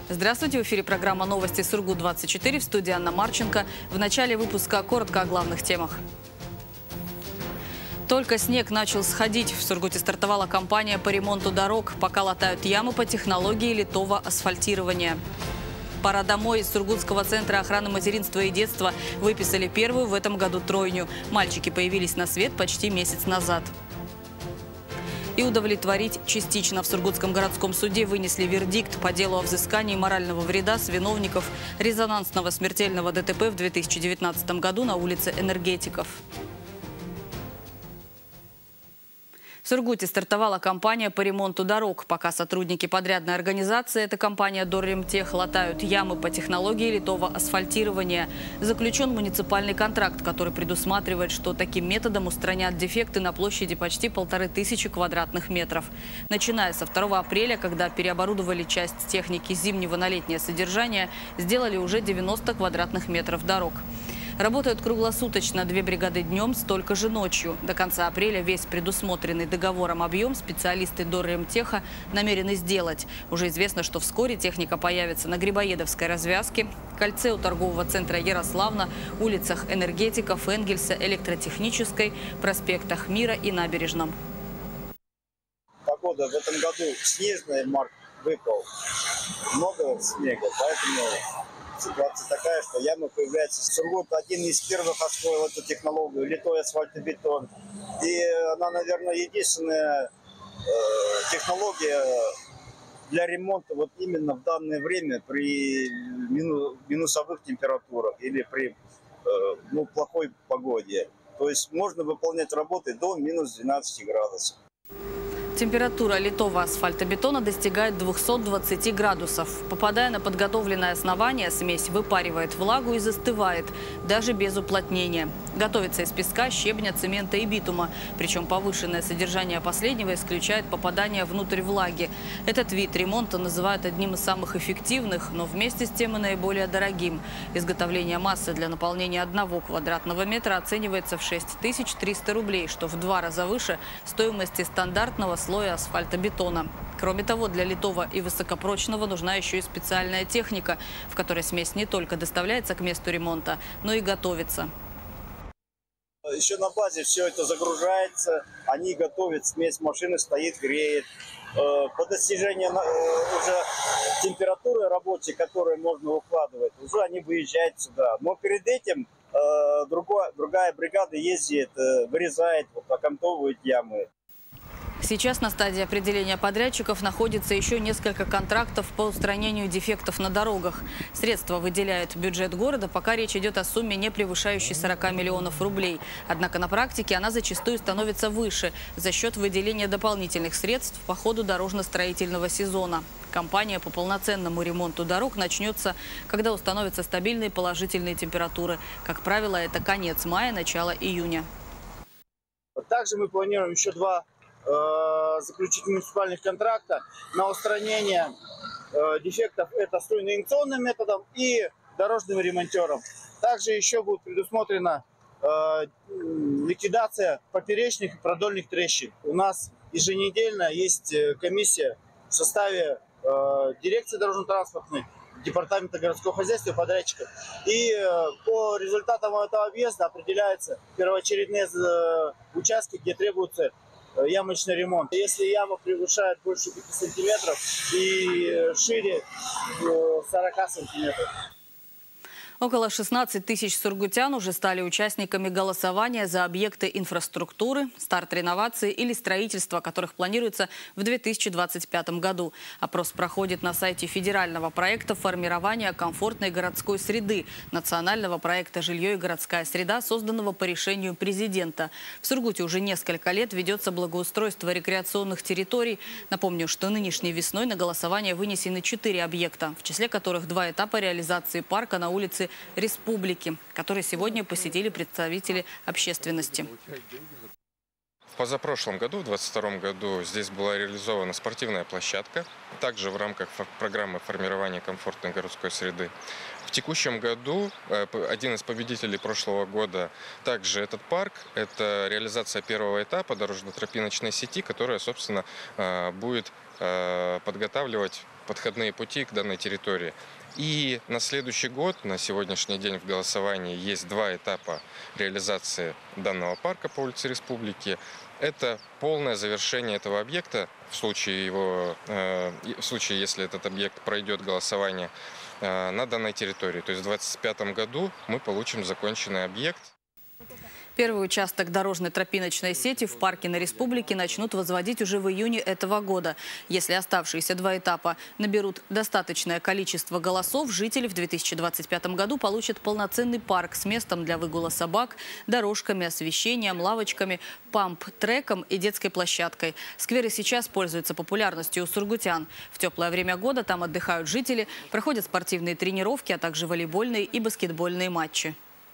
Здравствуйте, в эфире программа «Новости Сургут-24», в студии Анна Марченко. В начале выпуска коротко о главных темах. Только снег начал сходить. В Сургуте стартовала кампания по ремонту дорог. Пока латают ямы по технологии литого асфальтирования. «Пора домой» из Сургутского центра охраны материнства и детства выписали первую в этом году тройню. Мальчики появились на свет почти месяц назад. И удовлетворить частично. В Сургутском городском суде вынесли вердикт по делу о взыскании морального вреда с виновников резонансного смертельного ДТП в 2019 году на улице Энергетиков. В Сургуте стартовала кампания по ремонту дорог. Пока сотрудники подрядной организации, это компания «Дорремтех», латают ямы по технологии литого асфальтирования. Заключен муниципальный контракт, который предусматривает, что таким методом устранят дефекты на площади почти 1500 квадратных метров. Начиная со 2 апреля, когда переоборудовали часть техники зимнего на летнее содержание, сделали уже 90 квадратных метров дорог. Работают круглосуточно, 2 бригады днем, столько же ночью. До конца апреля весь предусмотренный договором объем специалисты Дорремтеха намерены сделать. Уже известно, что вскоре техника появится на Грибоедовской развязке, кольце у торгового центра Ярославна, улицах Энергетиков, Энгельса, Электротехнической, проспектах Мира и Набережном. Погода в этом году снежная, март выпал, много снега, поэтому ситуация такая, что ямы появляются. Сургут один из первых освоил эту технологию, литой асфальтобетон. И она, наверное, единственная технология для ремонта вот именно в данное время при минусовых температурах или при плохой погоде. То есть можно выполнять работы до минус 12 градусов. Температура литого асфальтобетона достигает 220 градусов. Попадая на подготовленное основание, смесь выпаривает влагу и застывает, даже без уплотнения. Готовится из песка, щебня, цемента и битума. Причем повышенное содержание последнего исключает попадание внутрь влаги. Этот вид ремонта называют одним из самых эффективных, но вместе с тем и наиболее дорогим. Изготовление массы для наполнения 1 квадратного метра оценивается в 6300 рублей, что в 2 раза выше стоимости стандартного слоя асфальтобетона. Кроме того, для литого и высокопрочного нужна еще и специальная техника, в которой смесь не только доставляется к месту ремонта, но и готовится. Еще на базе все это загружается, они готовят смесь, машина стоит, греет. По достижению уже температуры рабочей, которую можно укладывать, уже они выезжают сюда. Но перед этим другая бригада ездит, вырезает, окантовывает ямы. Сейчас на стадии определения подрядчиков находится еще несколько контрактов по устранению дефектов на дорогах. Средства выделяет бюджет города, пока речь идет о сумме, не превышающей 40 миллионов рублей. Однако на практике она зачастую становится выше за счет выделения дополнительных средств по ходу дорожно-строительного сезона. Кампания по полноценному ремонту дорог начнется, когда установятся стабильные положительные температуры. Как правило, это конец мая, начало июня. Также мы планируем еще 2 заключить муниципальных контракта на устранение дефектов. Это струйно-инъекционным методом и дорожным ремонтером. Также еще будет предусмотрена ликвидация поперечных и продольных трещин. У нас еженедельно есть комиссия в составе дирекции дорожно-транспортной, департамента городского хозяйства и подрядчиков. И по результатам этого объезда определяются первоочередные участки, где требуется ямочный ремонт. Если яма превышает больше 5 сантиметров и шире 40 сантиметров. Около 16 тысяч сургутян уже стали участниками голосования за объекты инфраструктуры, старт реновации или строительства, которых планируется в 2025 году. Опрос проходит на сайте федерального проекта формирования комфортной городской среды, национального проекта «Жилье и городская среда», созданного по решению президента. В Сургуте уже несколько лет ведется благоустройство рекреационных территорий. Напомню, что нынешней весной на голосование вынесены 4 объекта, в числе которых 2 этапа реализации парка на улице Республики, который сегодня посетили представители общественности. В позапрошлом году, в 2022 году, здесь была реализована спортивная площадка, также в рамках программы формирования комфортной городской среды. В текущем году один из победителей прошлого года также этот парк. Это реализация первого этапа дорожно-тропиночной сети, которая, собственно, будет подготавливать подходные пути к данной территории. И на следующий год, на сегодняшний день в голосовании есть 2 этапа реализации данного парка по улице Республики. Это полное завершение этого объекта в случае, если этот объект пройдет голосование на данной территории. То есть в 2025 году мы получим законченный объект. Первый участок дорожной тропиночной сети в парке на Республике начнут возводить уже в июне этого года. Если оставшиеся 2 этапа наберут достаточное количество голосов, жители в 2025 году получат полноценный парк с местом для выгула собак, дорожками, освещением, лавочками, памп-треком и детской площадкой. Скверы сейчас пользуются популярностью у сургутян. В теплое время года там отдыхают жители, проходят спортивные тренировки, а также волейбольные и баскетбольные матчи.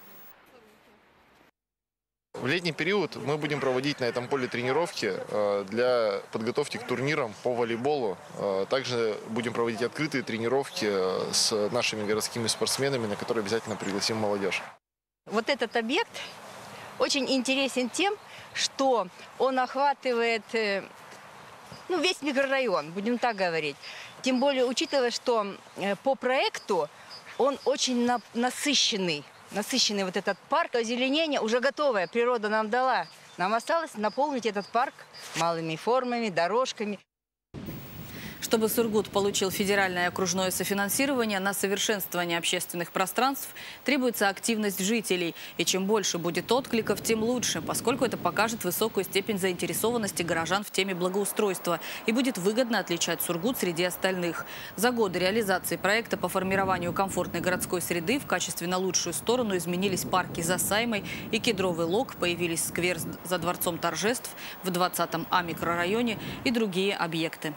В летний период мы будем проводить на этом поле тренировки для подготовки к турнирам по волейболу. Также будем проводить открытые тренировки с нашими городскими спортсменами, на которые обязательно пригласим молодежь. Вот этот объект очень интересен тем, что он охватывает весь микрорайон, будем так говорить. Тем более, учитывая, что по проекту он очень насыщенный. Насыщенный вот этот парк. Озеленение уже готовое, природа нам дала. Нам осталось наполнить этот парк малыми формами, дорожками. Чтобы Сургут получил федеральное и окружное софинансирование на совершенствование общественных пространств, требуется активность жителей. И чем больше будет откликов, тем лучше, поскольку это покажет высокую степень заинтересованности горожан в теме благоустройства и будет выгодно отличать Сургут среди остальных. За годы реализации проекта по формированию комфортной городской среды в качественно лучшую сторону изменились парки за Саймой и Кедровый Лог, появились сквер за Дворцом торжеств в 20-м А микрорайоне и другие объекты.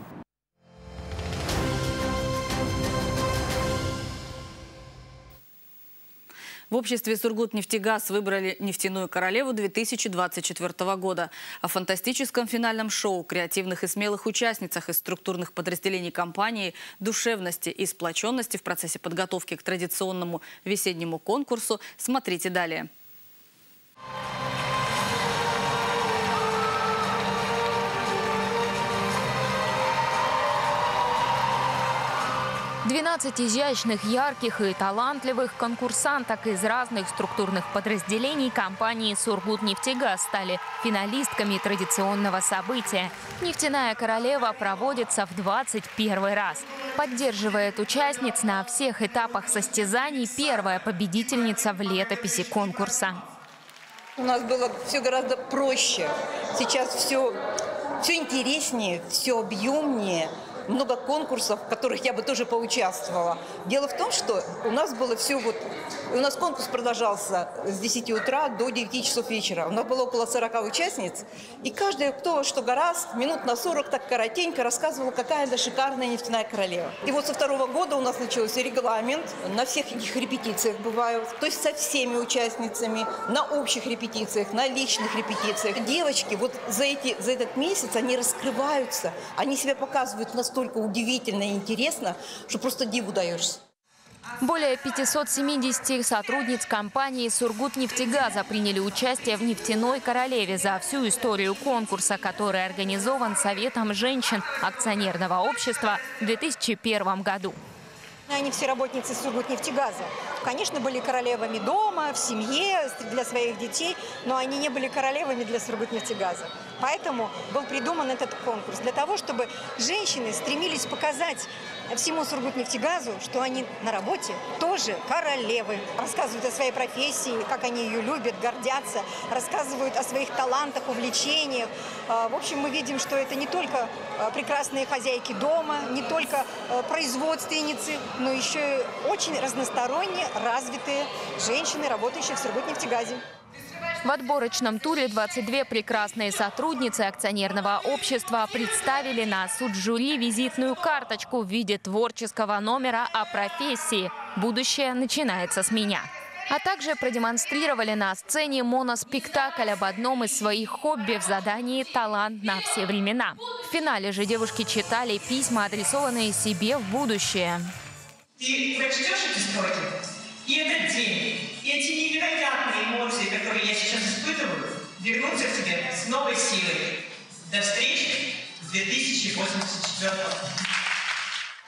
В обществе «Сургутнефтегаз» выбрали нефтяную королеву 2024 года. О фантастическом финальном шоу, креативных и смелых участницах из структурных подразделений компании, душевности и сплоченности в процессе подготовки к традиционному весеннему конкурсу смотрите далее. 12 изящных, ярких и талантливых конкурсанток из разных структурных подразделений компании «Сургутнефтегаз» стали финалистками традиционного события. «Нефтяная королева» проводится в 21 раз. Поддерживает участниц на всех этапах состязаний первая победительница в летописи конкурса. У нас было все гораздо проще. Сейчас все интереснее, все объемнее. Много конкурсов, в которых я бы тоже поучаствовала. Дело в том, что у нас было все у нас конкурс продолжался с 10 утра до 9 часов вечера. У нас было около 40 участниц. И каждая, кто что гораздо, минут на 40 так коротенько рассказывала, какая она шикарная нефтяная королева. И вот со 2-го года у нас начался регламент. На всех этих репетициях бывают. То есть со всеми участницами. На общих репетициях, на личных репетициях. Девочки вот за этот месяц они раскрываются. Они себя показывают настолько удивительно и интересно, что просто диву даешься. Более 570 сотрудниц компании «Сургутнефтегаза» приняли участие в «Нефтяной королеве» за всю историю конкурса, который организован Советом женщин акционерного общества в 2001 году. Они все работницы «Сургутнефтегаза». Конечно, были королевами дома, в семье, для своих детей, но они не были королевами для «Сургутнефтегаза». Поэтому был придуман этот конкурс для того, чтобы женщины стремились показать всему «Сургутнефтегазу», что они на работе тоже королевы. Рассказывают о своей профессии, как они ее любят, гордятся, рассказывают о своих талантах, увлечениях. В общем, мы видим, что это не только прекрасные хозяйки дома, не только производственницы, но еще и очень разносторонне развитые женщины, работающие в «Сургутнефтегазе». В отборочном туре 22 прекрасные сотрудницы акционерного общества представили на суд жюри визитную карточку в виде творческого номера о профессии «Будущее начинается с меня». А также продемонстрировали на сцене моноспектакль об одном из своих хобби в задании «Талант на все времена». В финале же девушки читали письма, адресованные себе в будущее. Ты прочтешь эти строки, и этот день, и эти невероятные эмоции, которые я сейчас испытываю, вернутся к тебе с новой силой. До встречи в 2084 году.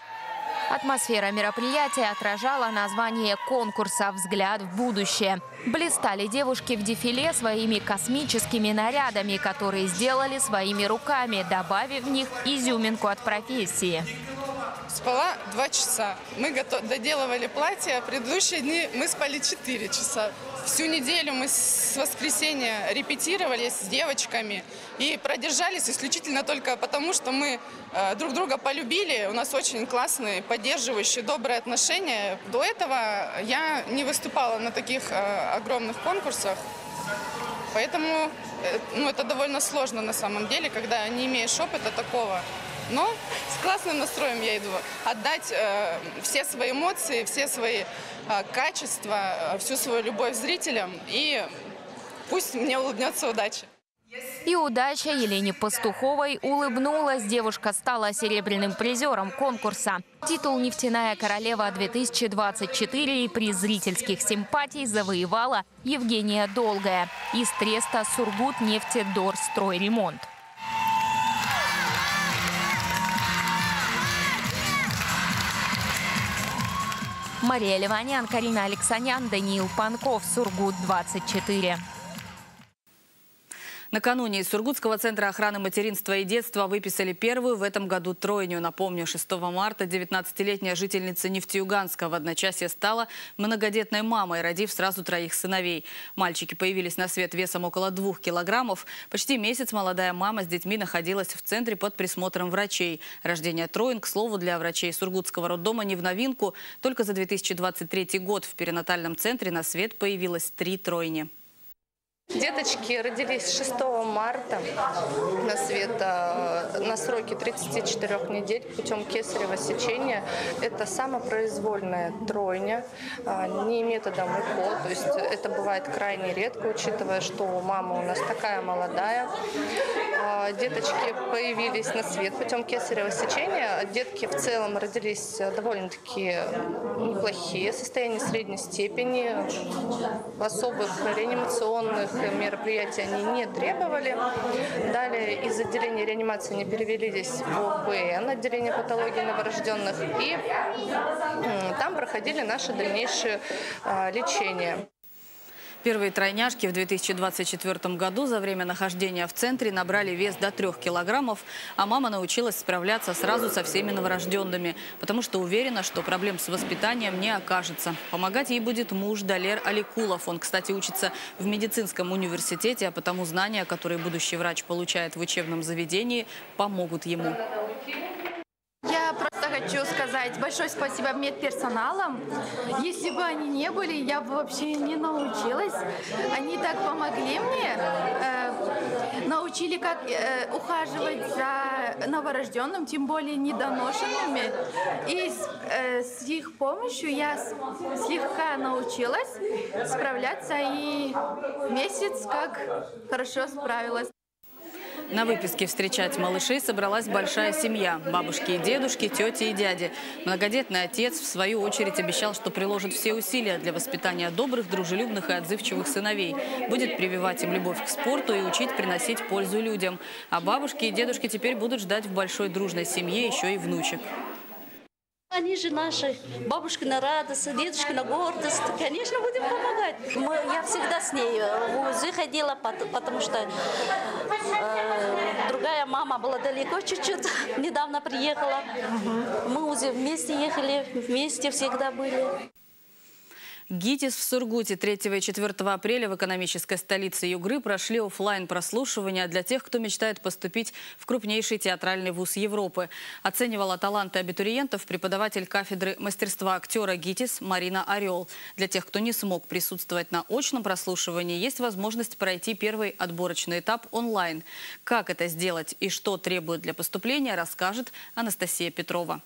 Атмосфера мероприятия отражала название конкурса «Взгляд в будущее». Блистали девушки в дефиле своими космическими нарядами, которые сделали своими руками, добавив в них изюминку от профессии. Спала 2 часа. Мы доделывали платье, а предыдущие дни мы спали 4 часа. Всю неделю мы с воскресенья репетировали с девочками и продержались исключительно только потому, что мы друг друга полюбили. У нас очень классные, поддерживающие, добрые отношения. До этого я не выступала на таких огромных конкурсах, поэтому это довольно сложно на самом деле, когда не имеешь опыта такого. Но с классным настроем я иду отдать все свои эмоции, все свои качества, всю свою любовь зрителям. И пусть мне улыбнется удача. И удача Елене Пастуховой улыбнулась. Девушка стала серебряным призером конкурса. Титул «Нефтяная королева-2024» и приз зрительских симпатий завоевала Евгения Долгая из треста «Сургутнефтедорстройремонт». Мария Ливанян, Карина Алексанян, Даниил Панков, Сургут-24. Накануне из Сургутского центра охраны материнства и детства выписали первую в этом году тройню. Напомню, 6 марта 19-летняя жительница Нефтеюганска в одночасье стала многодетной мамой, родив сразу 3 сыновей. Мальчики появились на свет весом около 2 килограммов. Почти месяц молодая мама с детьми находилась в центре под присмотром врачей. Рождение троин, к слову, для врачей Сургутского роддома не в новинку. Только за 2023 год в перинатальном центре на свет появилось 3 тройни. Деточки родились 6 марта на свет на сроке 34 недель путем кесарево сечения. Это самопроизвольная тройня, не методом ЭКО. То есть это бывает крайне редко, учитывая, что мама у нас такая молодая. Деточки появились на свет путем кесарево сечения. Детки в целом родились довольно-таки неплохие, состояние средней степени. Особых реанимационных мероприятий они не требовали. Далее из отделения реанимации они перевелись в ОПН, отделение патологии новорожденных, и там проходили наше дальнейшее лечение. Первые тройняшки в 2024 году за время нахождения в центре набрали вес до 3 килограммов, а мама научилась справляться сразу со всеми новорожденными, потому что уверена, что проблем с воспитанием не окажется. Помогать ей будет муж Далер Аликулов. Он, кстати, учится в медицинском университете, а потому знания, которые будущий врач получает в учебном заведении, помогут ему. Я просто хочу сказать большое спасибо медперсоналам. Если бы они не были, я бы вообще не научилась. Они так помогли мне, научили, как ухаживать за новорожденным, тем более недоношенными. И с их помощью я слегка научилась справляться и месяц как хорошо справилась. На выписке встречать малышей собралась большая семья – бабушки и дедушки, тети и дяди. Многодетный отец, в свою очередь, обещал, что приложит все усилия для воспитания добрых, дружелюбных и отзывчивых сыновей. Будет прививать им любовь к спорту и учить приносить пользу людям. А бабушки и дедушки теперь будут ждать в большой дружной семье еще и внучек. Они же наши. Бабушка на радость, дедушка на гордость. Конечно, будем помогать. Я всегда с ней в УЗИ ходила, потому что другая мама была далеко чуть-чуть. Недавно приехала. Мы УЗИ вместе ехали, вместе всегда были. ГИТИС в Сургуте 3 и 4 апреля в экономической столице Югры прошли оффлайн-прослушивания для тех, кто мечтает поступить в крупнейший театральный вуз Европы. Оценивала таланты абитуриентов преподаватель кафедры мастерства актера ГИТИС Марина Орел. Для тех, кто не смог присутствовать на очном прослушивании, есть возможность пройти первый отборочный этап онлайн. Как это сделать и что требует для поступления, расскажет Анастасия Петрова.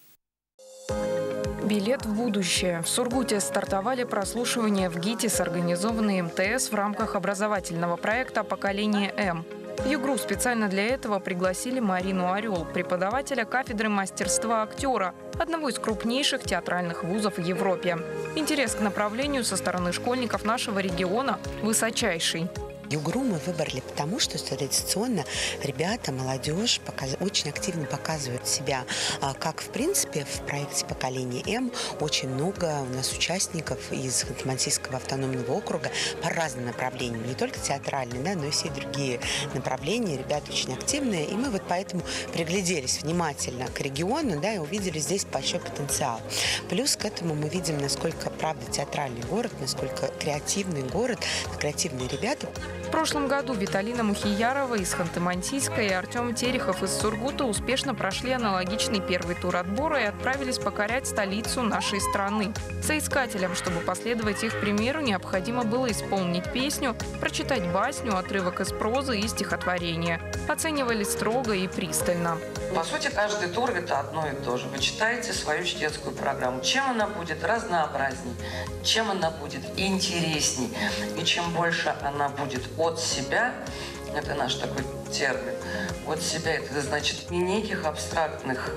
Билет в будущее. В Сургуте стартовали прослушивания в ГИТИС, организованные МТС в рамках образовательного проекта «Поколение М». В Югру специально для этого пригласили Марину Орел, преподавателя кафедры мастерства актера, одного из крупнейших театральных вузов в Европе. Интерес к направлению со стороны школьников нашего региона высочайший. Югру мы выбрали потому, что традиционно ребята, молодежь очень активно показывают себя. Как, в принципе, в проекте «Поколение М» очень много у нас участников из Ханты-Мансийского автономного округа по разным направлениям. Не только театральные, да, но и все другие направления. Ребята очень активные. И мы вот поэтому пригляделись внимательно к региону, да, и увидели здесь большой потенциал. Плюс к этому мы видим, насколько, правда, театральный город, насколько креативный город, креативные ребята. В прошлом году Виталина Мухиярова из Ханты-Мансийска и Артем Терехов из Сургута успешно прошли аналогичный первый тур отбора и отправились покорять столицу нашей страны. Соискателям, чтобы последовать их примеру, необходимо было исполнить песню, прочитать басню, отрывок из прозы и стихотворения. Оценивали строго и пристально. По сути, каждый тур – это одно и то же. Вы читаете свою чтецкую программу. Чем она будет разнообразней, чем она будет интересней, и чем больше она будет от себя, это наш такой термин, от себя, это значит не неких абстрактных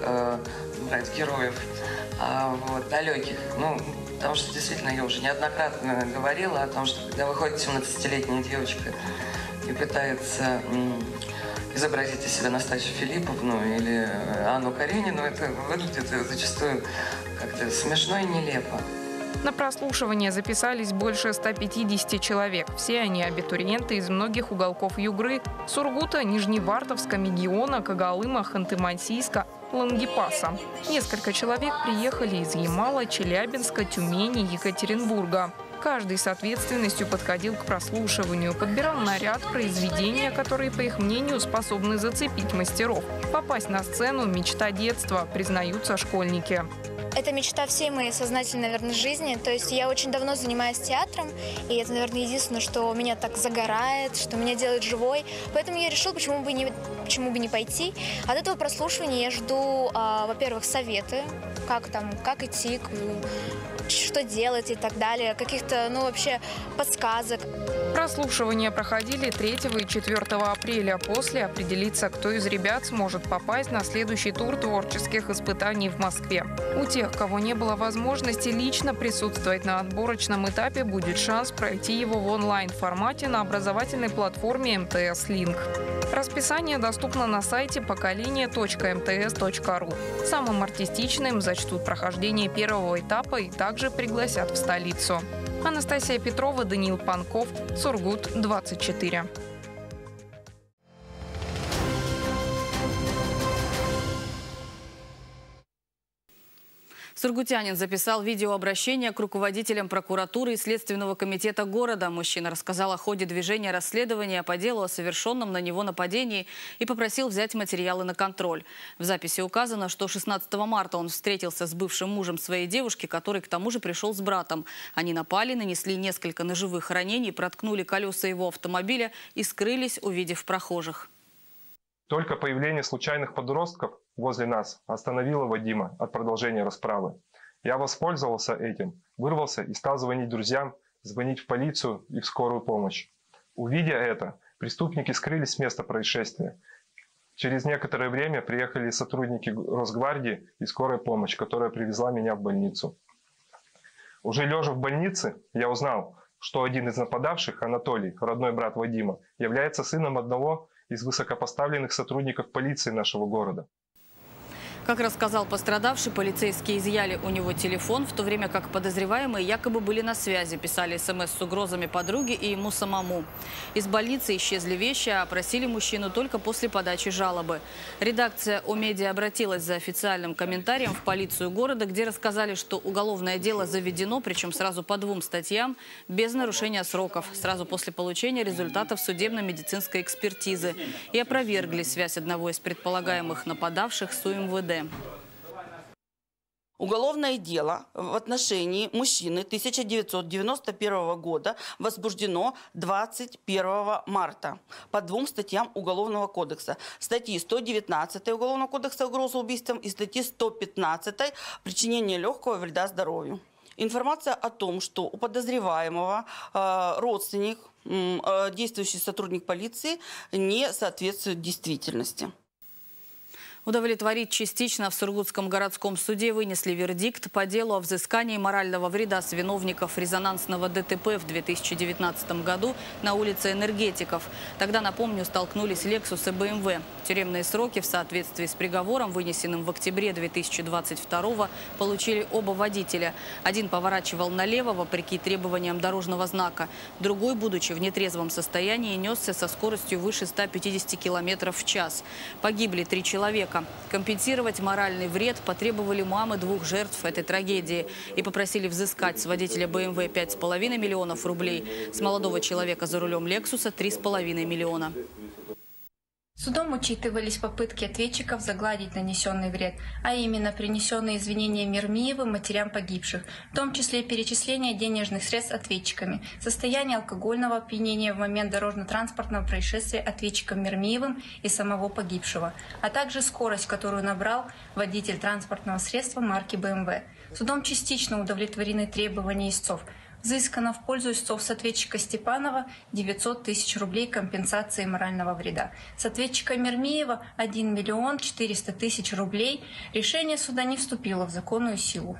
героев, а вот, далеких. Ну, потому что действительно я уже неоднократно говорила о том, что когда выходит 17-летняя девочка и пытается изобразить из себя Настасью Филипповну или Анну Каренину, это выглядит зачастую как-то смешно и нелепо. На прослушивание записались больше 150 человек. Все они абитуриенты из многих уголков Югры – Сургута, Нижневартовска, Мегиона, Когалыма, Ханты-Мансийска, Лангепаса. Несколько человек приехали из Ямала, Челябинска, Тюмени, Екатеринбурга. Каждый с ответственностью подходил к прослушиванию, подбирал наряд, произведения, которые, по их мнению, способны зацепить мастеров. Попасть на сцену – мечта детства, признаются школьники. Это мечта всей моей сознательной, наверное, жизни. То есть я очень давно занимаюсь театром, и это, наверное, единственное, что меня так загорает, что меня делает живой. Поэтому я решила, почему бы не пойти. От этого прослушивания я жду, во-первых, советы, как идти, что делать и так далее, каких-то, вообще подсказок. Прослушивания проходили 3 и 4 апреля. После определиться, кто из ребят сможет попасть на следующий тур творческих испытаний в Москве. У тех, кого не было возможности лично присутствовать на отборочном этапе, будет шанс пройти его в онлайн-формате на образовательной платформе МТС Линк. Расписание доступно на сайте поколение.mts.ру. Самым артистичным зачтут прохождение первого этапа и также пригласят в столицу. Анастасия Петрова, Даниил Панков, Сургут, 24. Сургутянин записал видеообращение к руководителям прокуратуры и Следственного комитета города. Мужчина рассказал о ходе движения расследования по делу о совершенном на него нападении и попросил взять материалы на контроль. В записи указано, что 16 марта он встретился с бывшим мужем своей девушки, который к тому же пришел с братом. Они напали, нанесли несколько ножевых ранений, проткнули колеса его автомобиля и скрылись, увидев прохожих. Только появление случайных подростков возле нас остановило Вадима от продолжения расправы. Я воспользовался этим, вырвался и стал звонить друзьям, звонить в полицию и в скорую помощь. Увидя это, преступники скрылись с места происшествия. Через некоторое время приехали сотрудники Росгвардии и скорая помощь, которая привезла меня в больницу. Уже лежа в больнице, я узнал, что один из нападавших, Анатолий, родной брат Вадима, является сыном одного из высокопоставленных сотрудников полиции нашего города. Как рассказал пострадавший, полицейские изъяли у него телефон, в то время как подозреваемые якобы были на связи, писали СМС с угрозами подруге и ему самому. Из больницы исчезли вещи, а опросили мужчину только после подачи жалобы. Редакция О-Медиа обратилась за официальным комментарием в полицию города, где рассказали, что уголовное дело заведено, причем сразу по 2 статьям, без нарушения сроков, сразу после получения результатов судебно-медицинской экспертизы, и опровергли связь одного из предполагаемых нападавших с УМВД. Уголовное дело в отношении мужчины 1991 года возбуждено 21 марта по 2 статьям Уголовного кодекса. Статьи 119 Уголовного кодекса «Угроза убийством» и статьи 115 «Причинение легкого вреда здоровью». Информация о том, что у подозреваемого родственник, действующий сотрудник полиции, не соответствует действительности. Удовлетворить частично в Сургутском городском суде вынесли вердикт по делу о взыскании морального вреда с виновников резонансного ДТП в 2019 году на улице Энергетиков. Тогда, напомню, столкнулись Lexus и BMW. Тюремные сроки в соответствии с приговором, вынесенным в октябре 2022, получили оба водителя. Один поворачивал налево вопреки требованиям дорожного знака. Другой, будучи в нетрезвом состоянии, несся со скоростью выше 150 км в час. Погибли 3 человека. Компенсировать моральный вред потребовали мамы 2 жертв этой трагедии и попросили взыскать с водителя BMW 5,5 миллионов рублей, с молодого человека за рулем Лексуса 3,5 миллиона. Судом учитывались попытки ответчиков загладить нанесенный вред, а именно принесенные извинения Мермиевым матерям погибших, в том числе перечисление денежных средств ответчиками, состояние алкогольного опьянения в момент дорожно-транспортного происшествия ответчиком Мермиевым и самого погибшего, а также скорость, которую набрал водитель транспортного средства марки BMW. Судом частично удовлетворены требования истцов. Взыскано в пользу истцов с ответчика Степанова 900 тысяч рублей компенсации морального вреда. С ответчика Мермиева 1 миллион 400 тысяч рублей. Решение суда не вступило в законную силу.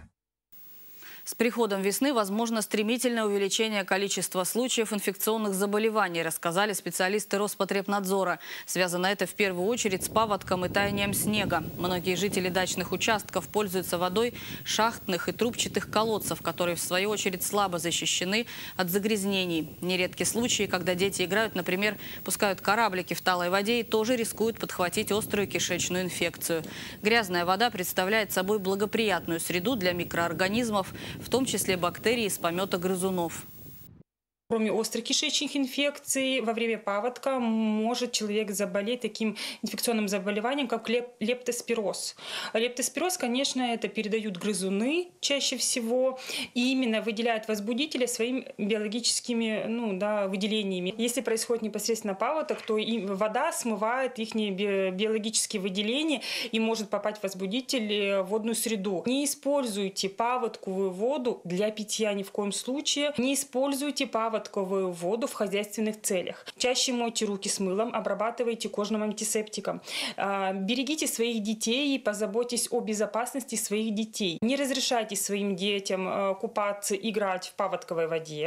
С приходом весны возможно стремительное увеличение количества случаев инфекционных заболеваний, рассказали специалисты Роспотребнадзора. Связано это в первую очередь с паводком и таянием снега. Многие жители дачных участков пользуются водой шахтных и трубчатых колодцев, которые в свою очередь слабо защищены от загрязнений. Нередки случаи, когда дети играют, например, пускают кораблики в талой воде и тоже рискуют подхватить острую кишечную инфекцию. Грязная вода представляет собой благоприятную среду для микроорганизмов, в том числе бактерий из помета грызунов. Кроме острых кишечных инфекций, во время паводка может человек заболеть таким инфекционным заболеванием, как лептоспироз. Лептоспироз, конечно, это передают грызуны чаще всего, и именно выделяют возбудителя своими биологическими выделениями. Если происходит непосредственно паводок, то вода смывает их биологические выделения и может попасть возбудитель в водную среду. Не используйте паводковую воду для питья ни в коем случае. Не используйте паводковую воду в хозяйственных целях. Чаще мойте руки с мылом, обрабатывайте кожным антисептиком. Берегите своих детей и позаботьтесь о безопасности своих детей. Не разрешайте своим детям купаться, играть в паводковой воде.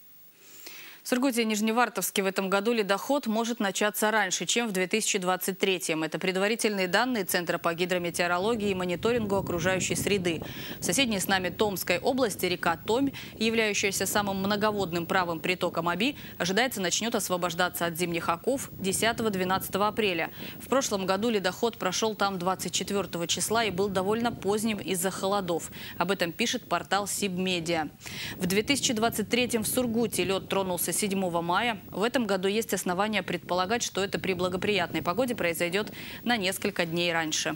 В Сургуте и Нижневартовске в этом году ледоход может начаться раньше, чем в 2023-м. Это предварительные данные Центра по гидрометеорологии и мониторингу окружающей среды. В соседней с нами Томской области река Томь, являющаяся самым многоводным правым притоком Оби, ожидается начнет освобождаться от зимних оков 10-12 апреля. В прошлом году ледоход прошел там 24 числа и был довольно поздним из-за холодов. Об этом пишет портал Сибмедиа. В 2023-м в Сургуте лед тронулся 7 мая. В этом году есть основания предполагать, что это при благоприятной погоде произойдет на несколько дней раньше.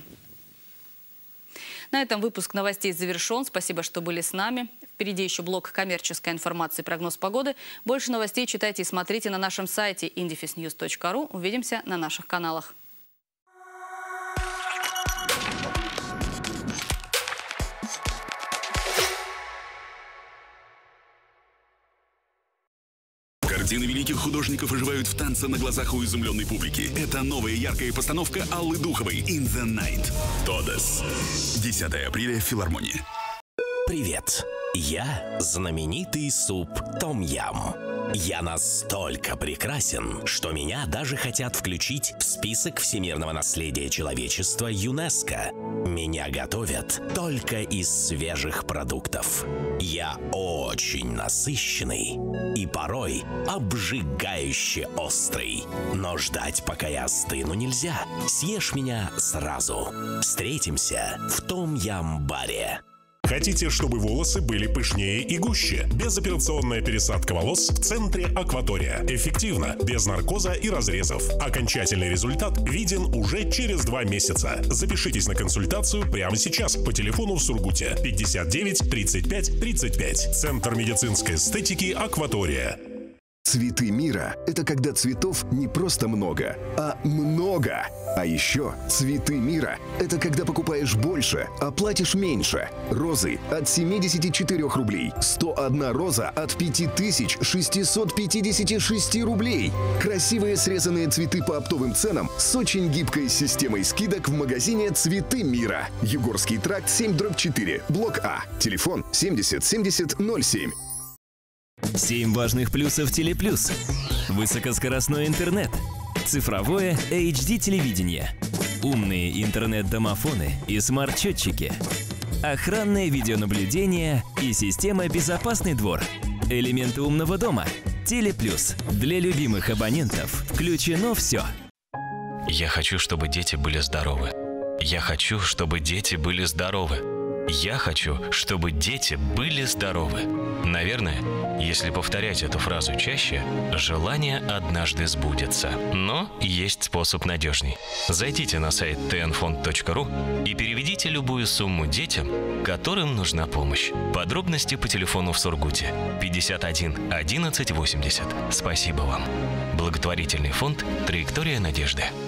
На этом выпуск новостей завершен. Спасибо, что были с нами. Впереди еще блок коммерческой информации, прогноз погоды. Больше новостей читайте и смотрите на нашем сайте indefisnews.ru. Увидимся на наших каналах. Картины великих художников оживают в танце на глазах у изумленной публики. Это новая яркая постановка Аллы Духовой «In the Night». Тодес. 10 апреля в филармонии. Привет. Я знаменитый суп Том-Ям. Я настолько прекрасен, что меня даже хотят включить в список всемирного наследия человечества ЮНЕСКО. Меня готовят только из свежих продуктов. Я очень насыщенный и порой обжигающе острый. Но ждать, пока я остыну, нельзя. Съешь меня сразу. Встретимся в Том-Ям-баре. Хотите, чтобы волосы были пышнее и гуще? Безоперационная пересадка волос в центре Акватория. Эффективно, без наркоза и разрезов. Окончательный результат виден уже через 2 месяца. Запишитесь на консультацию прямо сейчас по телефону в Сургуте 59 35 35. Центр медицинской эстетики Акватория. Цветы мира – это когда цветов не просто много, а много. А еще цветы мира – это когда покупаешь больше, а платишь меньше. Розы от 74 рублей, 101 роза от 5656 рублей. Красивые срезанные цветы по оптовым ценам с очень гибкой системой скидок в магазине «Цветы мира». Югорский тракт 7/4, блок А. Телефон 70 70 07. 7 важных плюсов Телеплюс. Высокоскоростной интернет. Цифровое HD-телевидение. Умные интернет-домофоны и смарт-счетчики. Охранное видеонаблюдение и система «Безопасный двор». Элементы умного дома. Телеплюс. Для любимых абонентов включено все. Я хочу, чтобы дети были здоровы. Я хочу, чтобы дети были здоровы. Я хочу, чтобы дети были здоровы. Наверное, если повторять эту фразу чаще, желание однажды сбудется. Но есть способ надежней. Зайдите на сайт tnfond.ru и переведите любую сумму детям, которым нужна помощь. Подробности по телефону в Сургуте 51 11 80. Спасибо вам. Благотворительный фонд «Траектория надежды».